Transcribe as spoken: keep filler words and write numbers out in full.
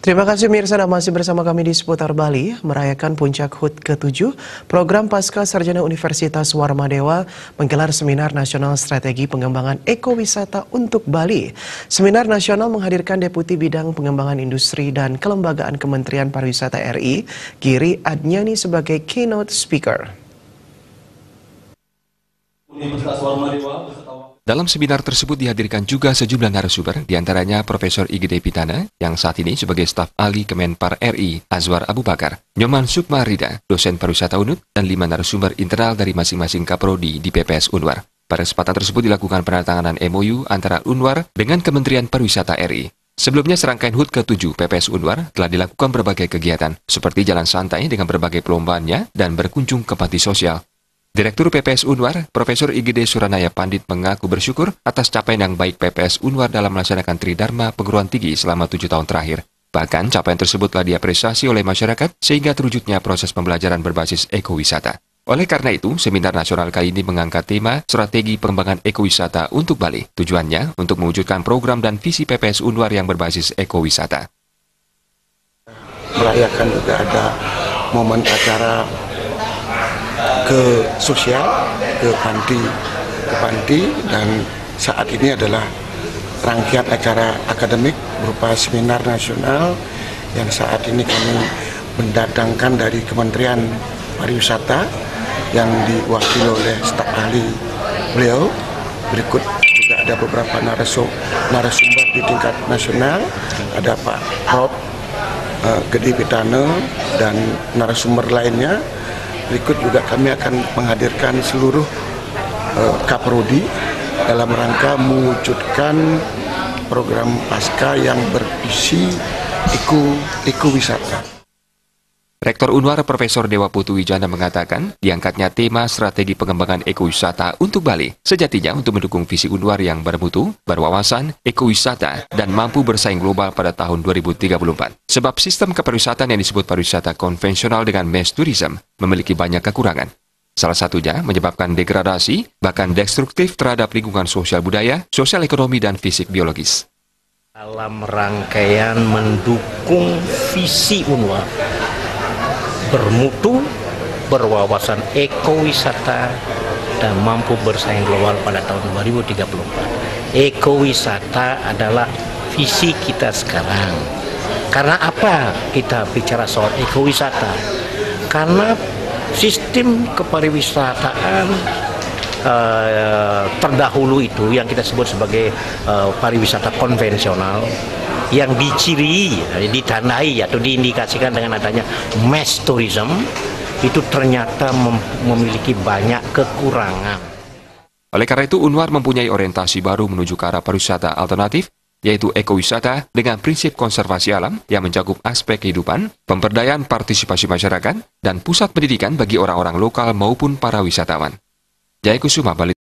Terima kasih Mirsa, dan masih bersama kami di Seputar Bali. Merayakan puncak H U T ketujuh, program Pasca Sarjana Universitas Warmadewa menggelar Seminar Nasional Strategi Pengembangan Ekowisata untuk Bali. Seminar nasional menghadirkan Deputi Bidang Pengembangan Industri dan Kelembagaan Kementerian Pariwisata R I, Giri Adnyani sebagai keynote speaker. Universitas Warmadewa Dalam seminar tersebut dihadirkan juga sejumlah narasumber, diantaranya Profesor I G D Pitana, yang saat ini sebagai staf ahli Kemenpar R I, Azwar Abu Bakar, Nyoman Sukmarida, dosen pariwisata U N U D, dan lima narasumber internal dari masing-masing kaprodi di P P S Unwar. Pada kesempatan tersebut dilakukan penandatanganan M O U antara Unwar dengan Kementerian Pariwisata R I. Sebelumnya serangkaian H U T ketujuh P P S Unwar telah dilakukan berbagai kegiatan, seperti jalan santai dengan berbagai perlombaannya dan berkunjung ke panti sosial. Direktur P P S Unwar, Profesor I G D Suranaya Pandit mengaku bersyukur atas capaian yang baik P P S Unwar dalam melaksanakan Tridharma Perguruan Tinggi selama tujuh tahun terakhir. Bahkan capaian tersebut telah diapresiasi oleh masyarakat sehingga terwujudnya proses pembelajaran berbasis ekowisata. Oleh karena itu, seminar nasional kali ini mengangkat tema Strategi Pengembangan Ekowisata untuk Bali. Tujuannya untuk mewujudkan program dan visi P P S Unwar yang berbasis ekowisata. Merayakan juga ada momen acara ke sosial, ke panti, ke panti, dan saat ini adalah rangkaian acara akademik berupa seminar nasional yang saat ini kami mendatangkan dari Kementerian Pariwisata yang diwakili oleh staf ahli beliau. Berikut juga ada beberapa narasum, narasumber di tingkat nasional, ada Pak Prof uh, Gede Pitana dan narasumber lainnya. Berikut juga kami akan menghadirkan seluruh uh, kaprodi dalam rangka mewujudkan program pasca yang berisi eko, ekowisata. Rektor Unwar Profesor Dewa Putu Wijana mengatakan, diangkatnya tema strategi pengembangan ekowisata untuk Bali sejatinya untuk mendukung visi Unwar yang bermutu, berwawasan, ekowisata, dan mampu bersaing global pada tahun dua ribu tiga puluh empat. Sebab sistem kepariwisataan yang disebut pariwisata konvensional dengan mass tourism memiliki banyak kekurangan. Salah satunya menyebabkan degradasi, bahkan destruktif terhadap lingkungan sosial budaya, sosial ekonomi, dan fisik biologis. Dalam rangkaian mendukung visi Unwar, bermutu, berwawasan ekowisata, dan mampu bersaing global pada tahun dua ribu tiga puluh empat. Ekowisata adalah visi kita sekarang. Karena apa kita bicara soal ekowisata? Karena sistem kepariwisataan uh, terdahulu itu yang kita sebut sebagai uh, pariwisata konvensional, yang diciri, ditandai atau diindikasikan dengan adanya mass tourism, itu ternyata mem memiliki banyak kekurangan. Oleh karena itu, Unwar mempunyai orientasi baru menuju ke arah pariwisata alternatif, yaitu ekowisata dengan prinsip konservasi alam yang mencakup aspek kehidupan, pemberdayaan partisipasi masyarakat, dan pusat pendidikan bagi orang-orang lokal maupun para wisatawan. Jaya Kusuma, Bali.